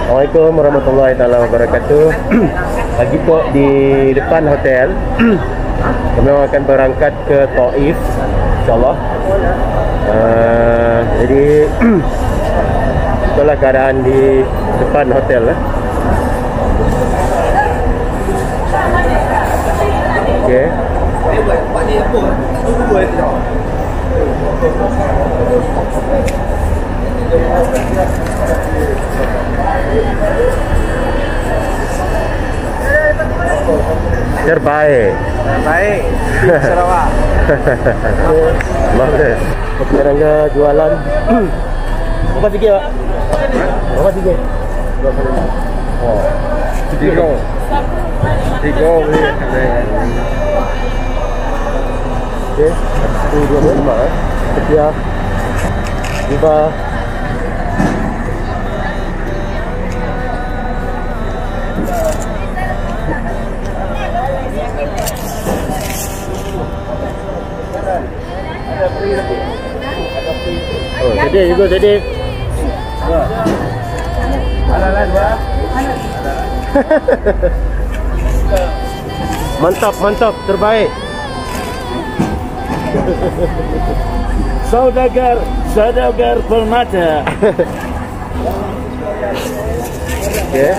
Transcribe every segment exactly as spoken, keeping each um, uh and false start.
Assalamualaikum warahmatullahi taala wabarakatuh. Pagi tu di depan hotel. Kami akan berangkat ke Taif, insyaAllah. uh, Jadi itulah keadaan di depan hotel lah. Okey. Terbaik. Terbaik. Sarawak. Bagus. Sekarang ke jualan. Berapa sikit, Pak? Berapa sikit? Oh. Tiga. Tiga boleh. Okey. Satu, dua, lima. Sekian. Tiba. Oh, jadi juga jadi. Ala-ala dua. Mantap, mantap, terbaik. Saudagar, saudagar permata. Okey.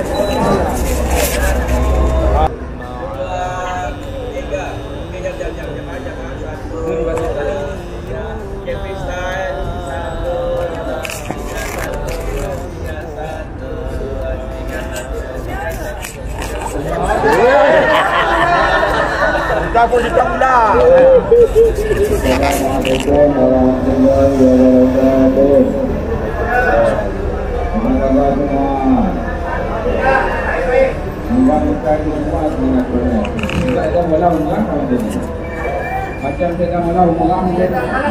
Dah pun ditang dah. Assalamualaikum warahmatullahi wabarakatuh. Selamat semua. Membangunkan semua semangat benar. Kita dah mula umrah tahun ini. Macam saya dah mula umrah mungkin.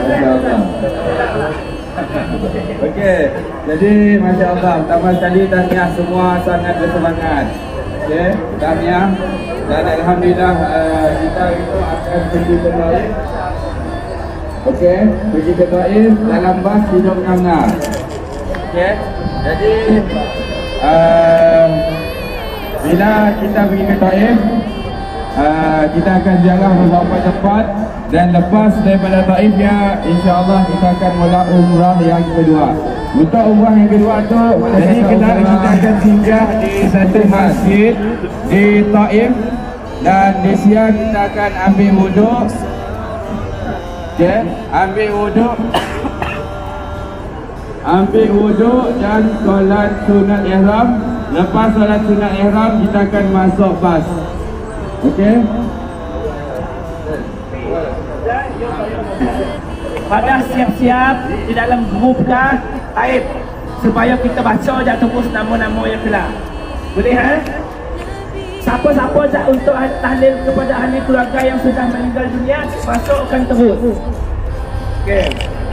Okey, jadi Masya Allah, pertama sekali tahniah semua sangat bersemangat. Okey, tahniah. Dan Alhamdulillah uh, kita itu akan pergi ke Taif. Okey, pergi ke Taif dalam bas hidup ngam-ngam. Okey, jadi uh, bila kita pergi ke Taif, uh, kita akan ziarah beberapa tempat. Dan lepas daripada Taif ya, insya-Allah kita akan mula umrah yang kedua. Untuk umrah yang kedua tu, jadi kita, kita akan singgah di satu masjid di Taif. Dan di siang kita akan ambil wuduk. Okay, ambil wuduk. Ambil wuduk dan solat sunat ihram. Lepas solat sunat ihram kita akan masuk bas. Okey. Pada siap-siap di dalam grup kah Taif supaya kita baca je terus nama-nama yang kelar. Boleh ha? Siapa-siapa tak untuk tahlil kepada ahli keluarga yang sudah meninggal dunia, masukkan terus. Okey.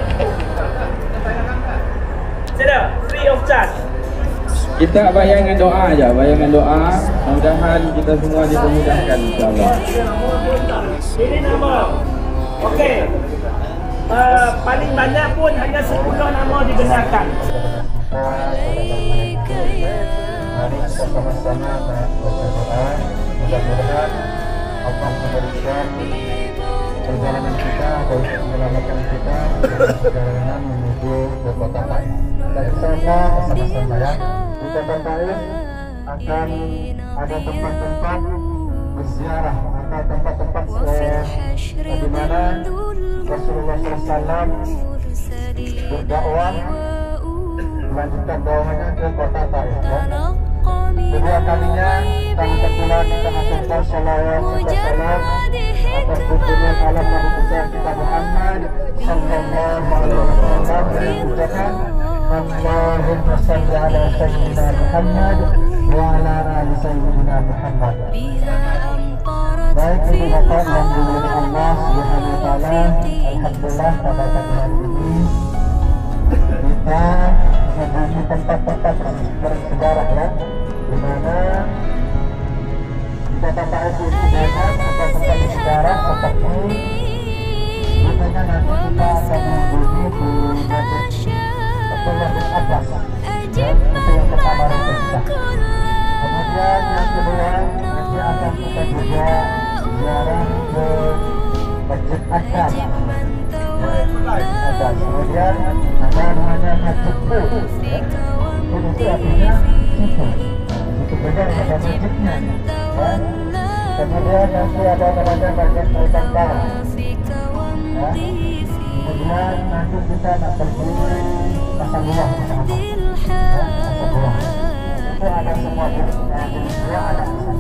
Sudah, free of charge. Kita bayangkan doa aja, bayangkan doa. Mudah-mudahan kita semua dipermudahkan insya-Allah. Ini nama. Okey. Uh, paling banyak pun hanya sepuluh nama dibenarkan. Mari kita sama-sama berdoa, mudah-mudahan Allah memberikan perjalanan kita dan menyelamatkan kita dalam perjalanan menuju ke kota Taif. Dan insya-Allah bersama-sama ya, di kota Taif akan ada tempat-tempat berziarah atau tempat-tempat eh, di mana Rasulullah shallallahu alaihi wasallam berdakwah, melanjutkan dakwahnya ke kota Taif. Ya. Kedua kalinya kami terpulang kita mengucapkan salawat serta salam atas junjungan alam Nabi besar kita Muhammad sallallahu alaihi wasallam dengan ucapan Allahumma shalli ala sayyidina Muhammad wa ala ali sayyidina Muhammad. Baik, ini Bapak yang dimuliakan Allah Subhanahu wa taala, alhamdulillah pada pagi hari ini kita menuju tempat-tempat bersejarah ya, di mana di kota Taif ini banyak tempat-tempat bersejarah seperti contohnya nanti kita akan mengunjungi di Masjid Abdullah bin Abbas ya, itu yang pertama yang kita artinya situ. Situ juga ada masjidnya. Ya. Kemudian nanti ada namanya Masjid Al-Kandar. Ya. Kemudian nanti kita nak pergi pasar buah bersama. Ya, pasar buah. Itu ada semua jenis buah ada di sana.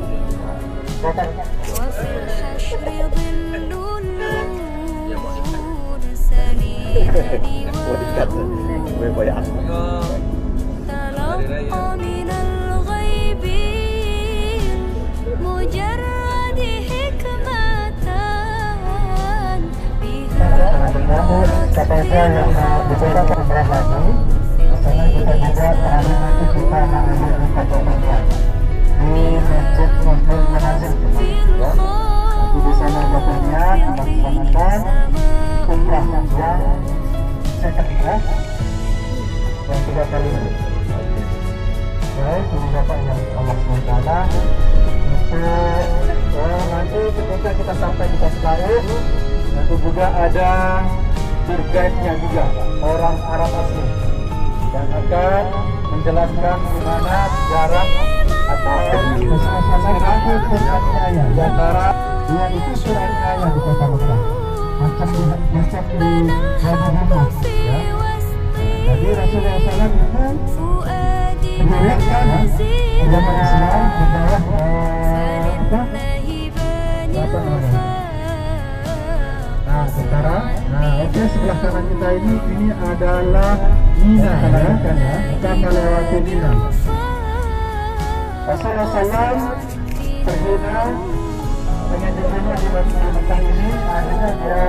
Kepada yang dicoba umrah lagi, misalnya kita juga hari nanti kita mengambil foto-foto di masjid Muslim Manazil, ya. Nanti di sana betulnya melaksanakan umrah yang second class yang tiga kali ini. Ya, ini Bapak yang Allah subhanahu wa taala untuk eh, nanti ketika kita sampai di Taif, nanti juga ada tour guide-nya juga, orang Arab asli, yang akan menjelaskan di mana sejarah atau suratnya di antara dia itu suratnya di kota Mekah, macam di macam di Wadi Rumah, ya. Jadi Rasulullah shallallahu alaihi wasallam itu mendirikan agama Islam di bawah apa? Apa namanya? Nah, sekarang, nah oke okay, sebelah kanan kita ini ini adalah Mina, ya, kan ya, kita melewati Mina. Rasulullah shallallahu alaihi wasallam terhina dengan dirinya di Mekah ini, akhirnya dia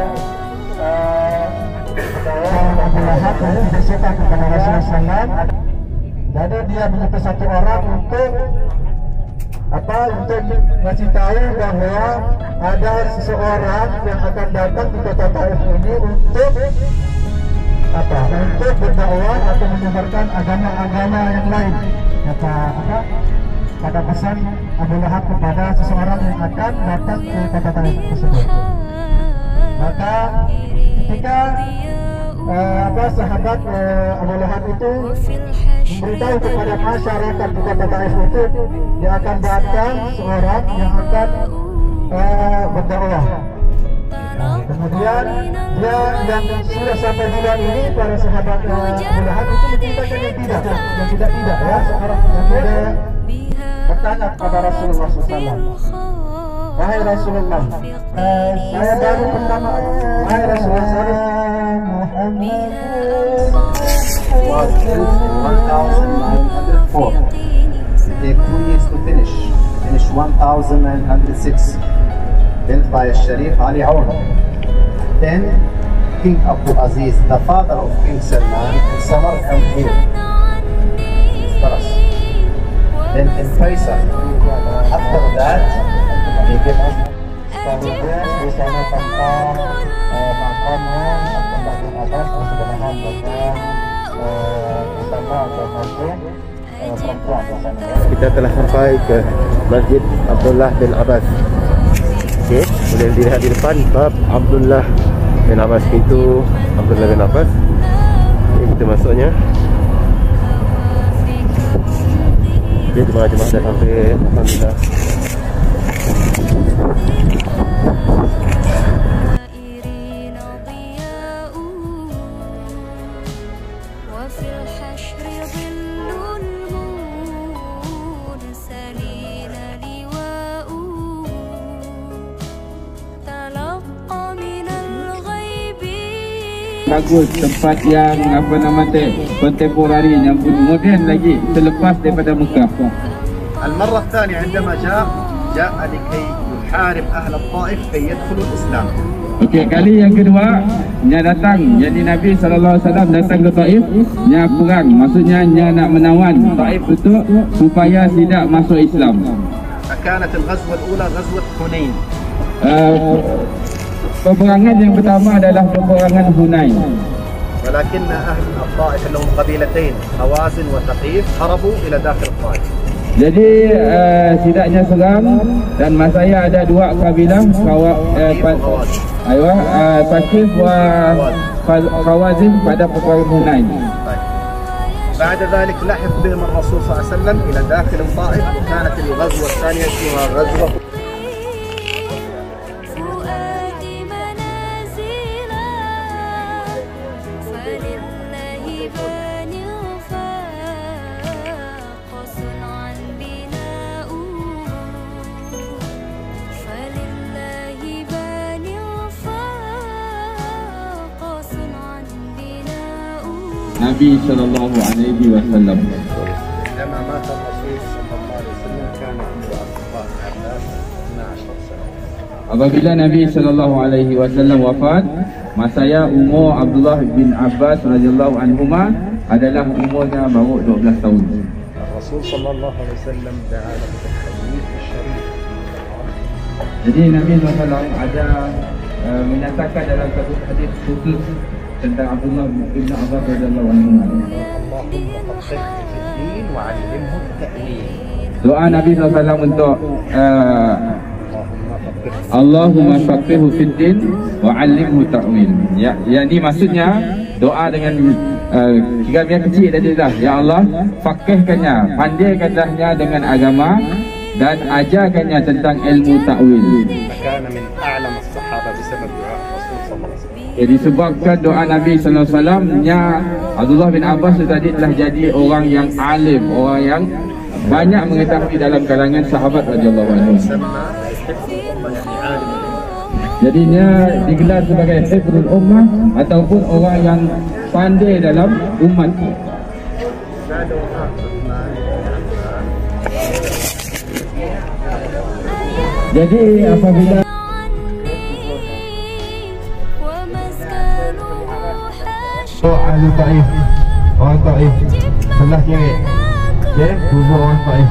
Abu Lahab ini diberitakan kepada Rasulullah shallallahu alaihi wasallam. Jadi dia mengutus satu orang untuk apa? Untuk ngasih tahu bahwa ada seseorang yang akan datang di kota Taif ini untuk apa? Untuk berdakwah atau menyebarkan agama-agama yang lain. Kata apa? Pada pesan Abu Lahab kepada seseorang yang akan datang ke kota Taif tersebut. Maka ketika uh, apa sahabat uh, Abu Lahab itu memberitahu kepada masyarakat di kota Taif itu, dia akan datang seorang yang akan uh, berdakwah. Nah, kemudian dia yang sudah sampai bulan ini, para sahabat uh, Abu Lahab itu menceritakan yang tidak, yang tidak tidak ya. Seorang yang dia bertanya kepada Rasulullah shallallahu alaihi wasallam, wahai Rasulullah, uh, saya baru pertama, wahai Rasulullah Muhammad was built in one thousand nine hundred four. It takes two years to finish. Finish one thousand nine hundred six. Built by Sharif Ali Aoun. Then King Abdul Aziz, the father of King Salman, in Samarkand here. Then in Faisal. After that, he gave us kemudian di sana tentang makamnya tempat di atas kesebenaran tentang bersama atau masjid perempuan di sana. Kita telah sampai ke Masjid Abdullah bin Abbas. Okey, boleh dilihat di depan bab Abdullah bin Abbas, pintu Abdullah bin Abbas. Ini kita masuknya. Okey, jemaah-jemaah dah sampai, alhamdulillah. Bagus, tempat yang apa nama teh kontemporari, yang moden lagi selepas daripada Mekah. المرة الثانية عندما جاء جاء لكي يحارب أهل الطائف كي يدخلوا الإسلام. Okey, kali yang kedua nya datang, jadi Nabi sallallahu alaihi wasallam datang ke Taif, nya perang, maksudnya nya nak menawan Taif itu supaya tidak masuk Islam. فكانت الغزوة الأولى غزوة حنين. Uh, peperangan yang pertama adalah peperangan Hunain. ولكن أهل الطائف اللي هم قبيلتين هوازن وثقيف هربوا إلى داخل الطائف. Jadi uh, tidaknya seram, dan masaya ada dua kabilah kawa, uh, aywa uh, Thaqif wa Khawazin pada peperangan Hunain. بعد ذلك لحق بهم الرسول صلى الله عليه وسلم إلى داخل الطائف، وكانت الغزوة الثانية اسمها غزوة Nabi Sallallahu Alaihi Wasallam. لما مات الرسول صلى الله عليه وسلم كان عنده أصدقاء عباس اثنا عشر سنة. Apabila Nabi Sallallahu Alaihi Wasallam wafat, masaya umur Abdullah bin Abbas radhiyallahu anhuma adalah umurnya baru dua belas tahun. الرسول صلى الله عليه وسلم دعا له بالحديث الشريف. Jadi Nabi Sallallahu Alaihi Wasallam ada uh, menyatakan dalam satu hadis khusus tentang Abdullah bin Abbas radhiyallahu anhuma. اللهم فقهه في الدين وعلمه التأويل. Doa Nabi Sallallahu Alaihi Wasallam untuk uh, Allahumma faqihhu fid din wa 'allimhu ta'wil. Ya, yang ini maksudnya doa dengan uh, tiga biar kecil tadi dah. Ya Allah, faqihkannya, pandaikanlahnya dengan agama dan ajarkannya tentang ilmu ta'wil. كان من أعلم الصحابة بسبب دعاء الرسول صلى الله عليه وسلم. Jadi disebabkan doa Nabi Sallallahu Alaihi Wasallam, nya Abdullah bin Abbas tadi telah jadi orang yang alim, orang yang banyak mengetahui dalam kalangan sahabat radhiyallahu anhum. Jadinya digelar sebagai Hifrul Ummah ataupun orang yang pandai dalam umat. Jadi apabila So ahli Taif, orang Taif sebelah kiri, okey, kubur orang Taif.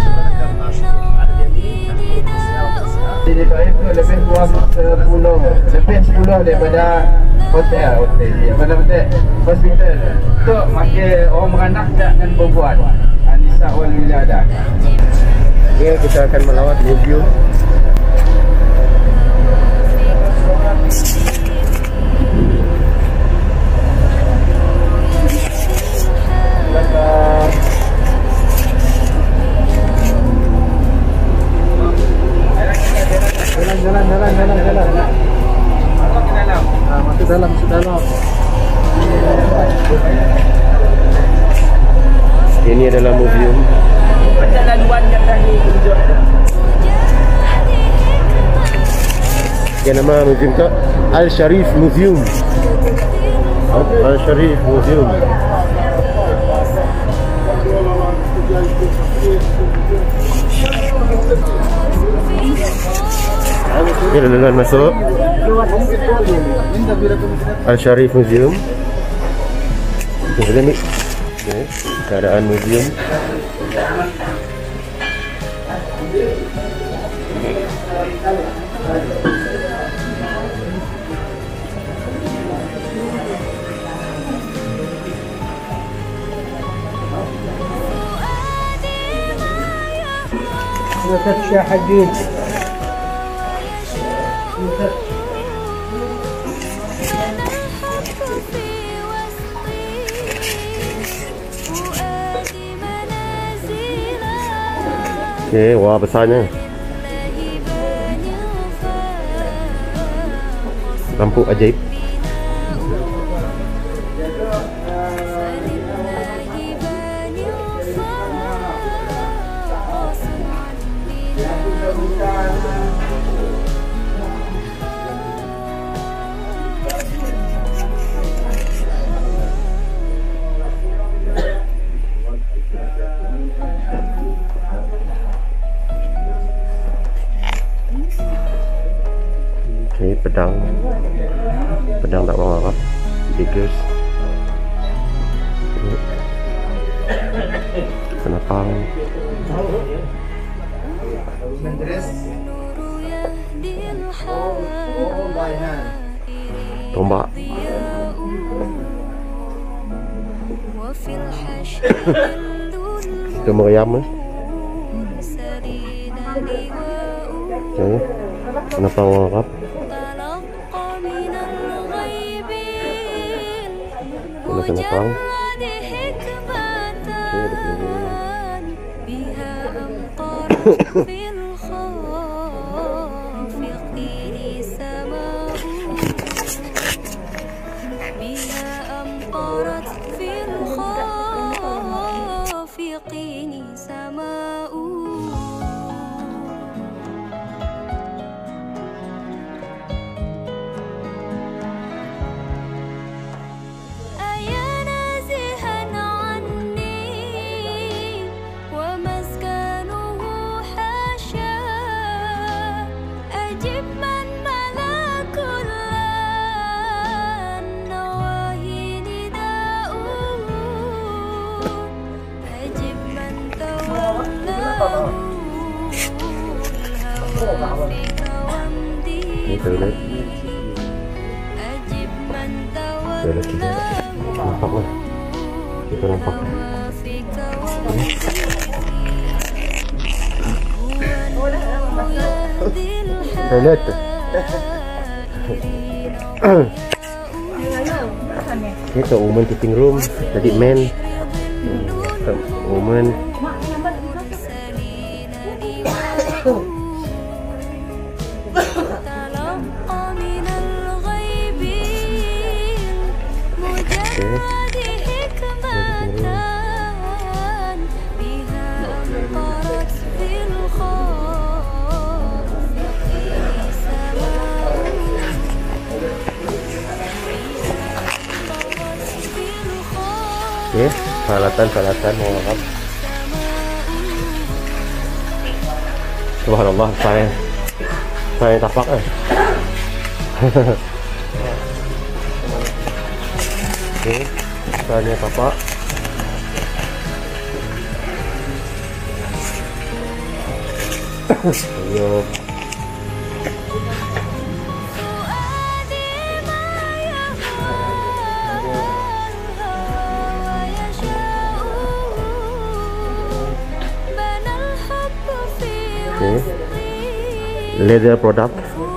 Di Taif tu lebih kurang sepuluh, lebih sepuluh daripada hotel, hotel ni, apa nama tu? Hospital. Tu makin orang beranak dan perempuan. Anisa wal wiladah. Ini kita akan melawat museum. Jalan, jalan, jalan, jalan. Masuk ke dalam. Ah, masuk dalam, masuk dalam. Ini adalah museum. Macam laluan yang tadi tunjuk. Yang nama museum tu Al Sharif Museum. Al Sharif Museum. Ini jalan masuk Al Sharif Museum. Ini ni okay. Keadaan museum. وفتشة حقين Okay, wah besarnya. Lampu ajaib. Okay, pedang. Pedang dakwah Arab. Daggers. Senapang. Tombak. Itu meriam. Okay. Senapang Arab. Ini senapang. Ini toilet. Toilet juga. Nampak lah. Kita nampak. Toilet. Itu woman sitting room. Tadi men. Woman. Oke, salatan-salatan mau makan. Subhanallah, saya saya tapak eh. Oke, saya tapak. Ayo. Okay. Leather product.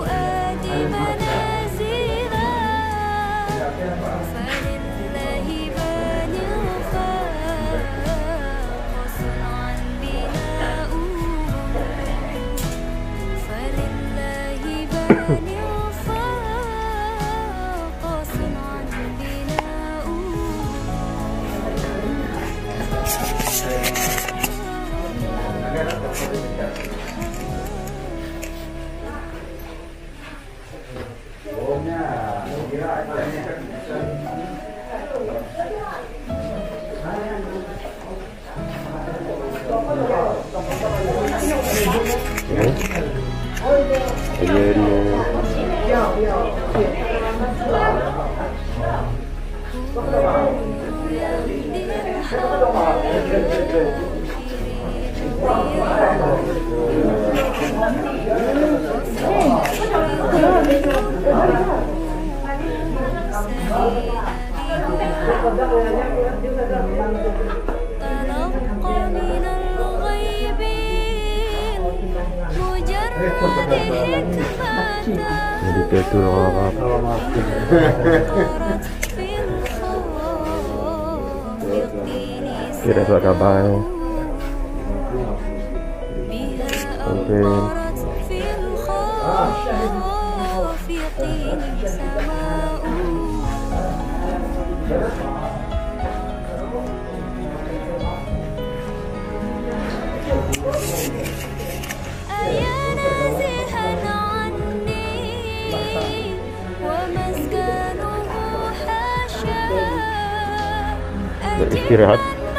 Jadi betul orang tidak suka kabar. Oke. Beristirahat.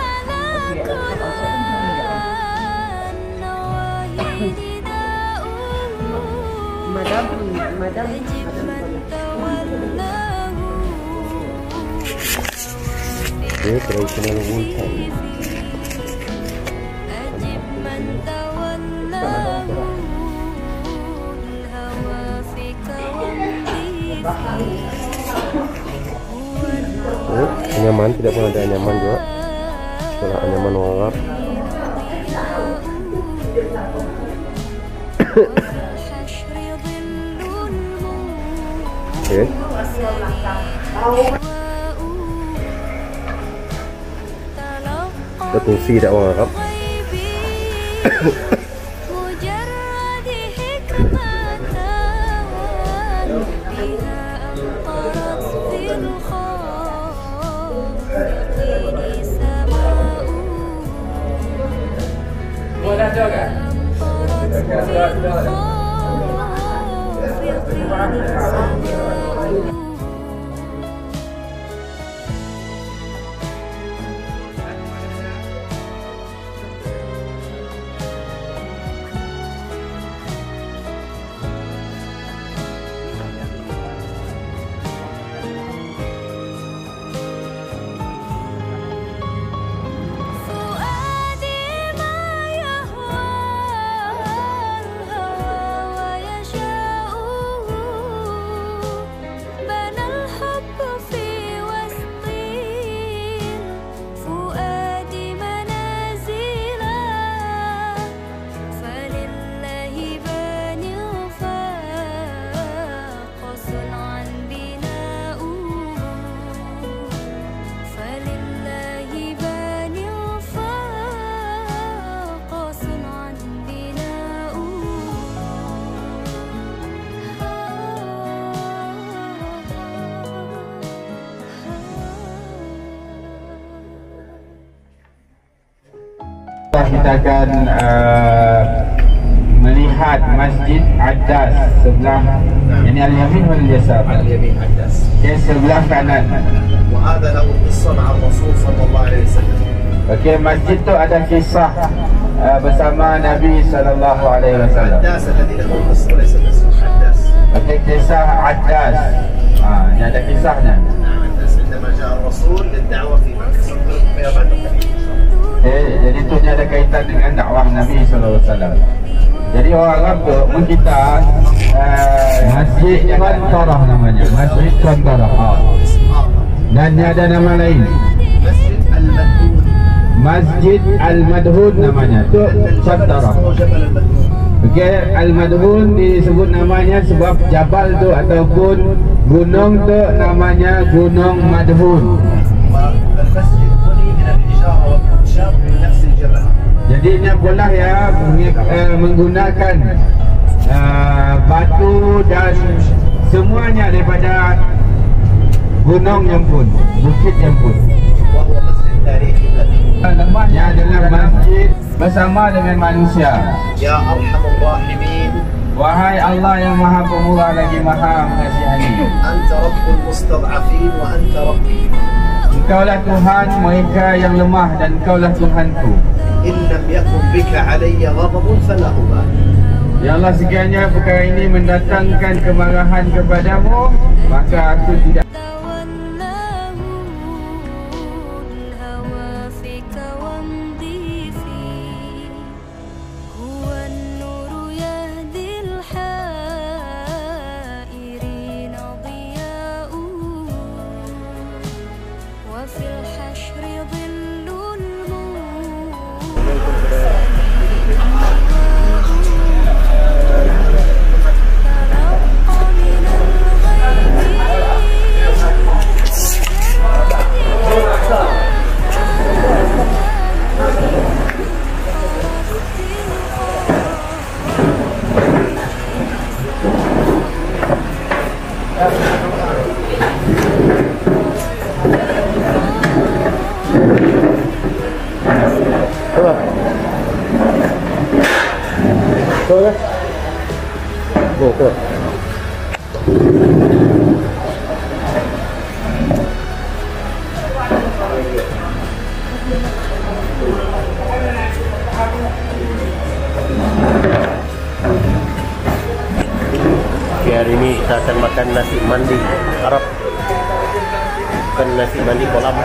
Madam, madam. Okay, traditional wool hat. Oh, anyaman, tidak pernah ada anyaman juga. Setelah anyaman warap. Oke. Kita fungsi tidak warap. dah ada kan? Okey, sudah, sudah. Kita akan uh, melihat Masjid Addas sebelah ini al-yamin wal yasar. Al-yamin Addas. Okey, sebelah kanan. وهذا له قصة مع الرسول صلى الله عليه وسلم. Okey, masjid tu ada kisah uh, bersama Nabi sallallahu alaihi wasallam. Addas الذي له قصة وليس اسمه Addas. Okey, kisah Addas. Ah, ini ada kisahnya. نعم Addas عندما جاء الرسول للدعوة في مكة. Okay, jadi itu ada kaitan dengan dakwah Nabi sallallahu alaihi wasallam. Jadi orang Arab tu kita uh, Masjid Qantarah namanya, Masjid Qantarah. Oh. Dan ada nama lain. Masjid Al-Madhun. Masjid Al-Madhun namanya. Tu Qantarah. Okey, Al-Madhun disebut namanya sebab jabal tu ataupun gunung tu namanya Gunung Madhun. والمسجد بني من الحجارة والخشب من نفس الجبل. Jadi ini pula ya uh, menggunakan uh, batu dan semuanya daripada gunung yang pun, bukit yang pun. وهو مسجد تاريخي قديم. Lemahnya adalah masjid bersama dengan manusia. يا أرحم الراحمين. Wahai Allah yang Maha Pemurah lagi Maha Mengasihani. أنت رب المستضعفين وأنت ربي. Engkaulah Tuhan mereka yang lemah dan Engkaulah Tuhanku. إن لم يكن بك علي غضب فلا أبالي. Ya Allah, sekiranya perkara ini mendatangkan kemarahan kepadamu, maka aku tidak Go, go. Oke, hari ini kita akan makan nasi mandi Arab, bukan nasi mandi kolam.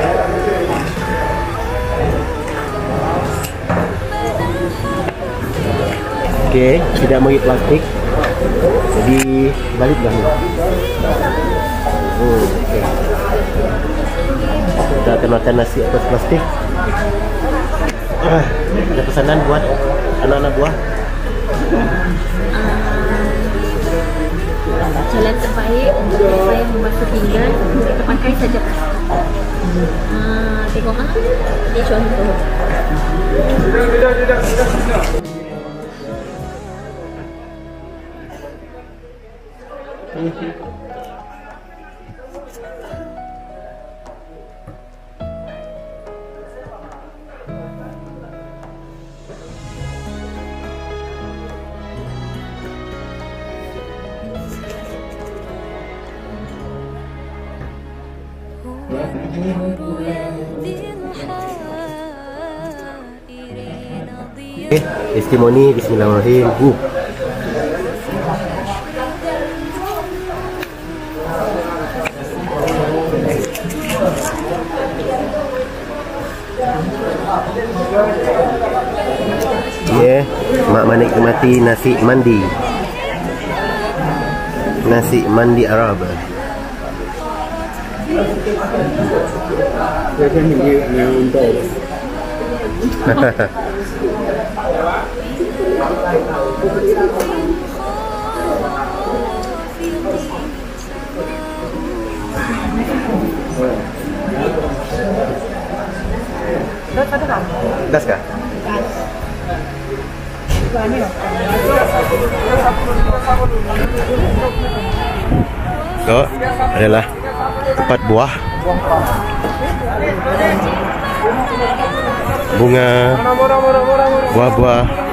Oke, tidak mengi plastik, jadi balik dah. Oh, okay. Kita akan makan nasi atas plastik. Ah, ada pesanan buat anak-anak buah. Jalan terbaik untuk saya membasuh pinggan, kita pakai saja plastik. Ah, tengok ah, ini contoh. Okay, testimoni. Bismillahirrahmanirrahim. Uh. Ya, yeah, mak menikmati nasi mandi. Nasi mandi Arab. Das kah? So, adalah empat buah bunga, buah-buah